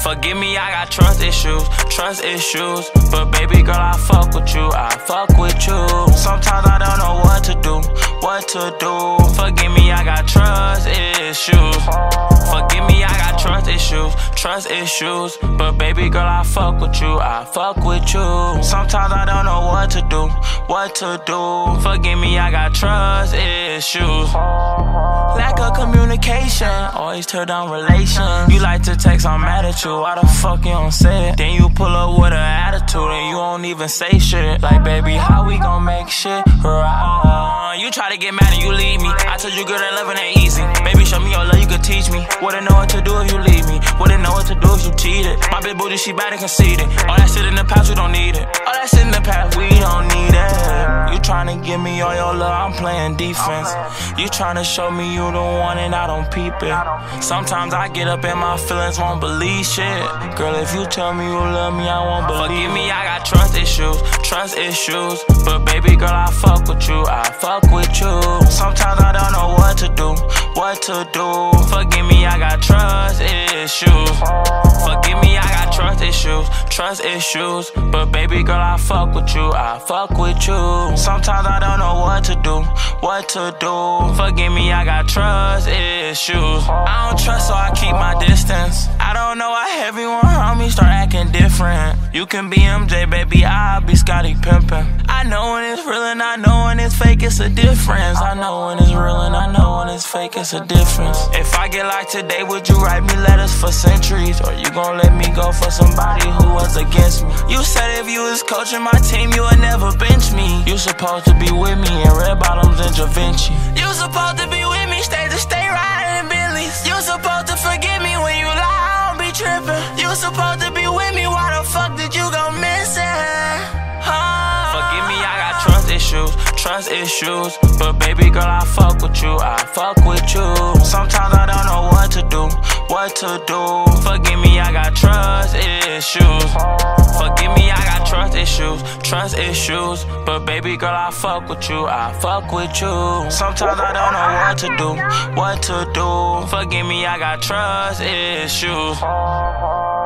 Forgive me, I got trust issues. But baby girl, I fuck with you, I fuck with you. Sometimes I don't know what to do. Forgive me, I got trust issues. Forgive me, I got trust issues. But baby girl, I fuck with you, I fuck with you. Sometimes I don't know what to do. Forgive me, I got trust issues. Lack of communication, always tear down relations. You like to text, I'm mad at you, why the fuck you don't say it? Then you pull up with an attitude and you don't even say shit. Like baby, how we gon' make shit right? You try to get mad and you leave me. I told you girl that loving ain't easy. Baby, show me your love, you could teach me. Wouldn't know what to do if you leave me. Wouldn't know what to do if you cheated. My big booty, she bad and conceited. All that shit in the past, we don't need it. All that shit in the past, we don't need it. You tryna give me all your love, I'm playing defense. You tryna show me you the one and I don't peep it. Sometimes I get up and my feelings won't believe shit. Girl, if you tell me you love me, I won't believe. Forgive me, I got trust issues. But baby girl, I fuck with you, I fuck with you. Sometimes I don't know what to do. Forgive me, I got trust issues. Forgive me, I got trust issues. But baby girl, I fuck with you, I fuck with you. Sometimes I don't know what to do. Forgive me, I got trust issues. I don't trust, so I keep my distance. I don't know why everyone around me start acting different. You can be MJ, baby, I'll be Scottie Pimpin'. I know when it's real and I know when it's fake, it's a difference. I know when it's real and I know when it's fake, it's a difference. If I get like today, would you write me letters for centuries? Or you gon' let me go for somebody who was against me? You said if you was coaching my team, you would never bench me. You supposed to be with me in red bottoms and Da Vinci. You supposed to be with me, stay riding in Bentleys. You supposed to forgive me when you lie, I don't be trippin'. You supposed to be with me, why the fuck did you go missing? Forgive me, I got trust issues. But baby girl, I fuck with you, I fuck with you. Sometimes I don't know what to do. Forgive me, I got trust issues. Forgive me, I got trust issues. But baby girl, I fuck with you, I fuck with you. Sometimes I don't know what to do. Forgive me, I got trust issues.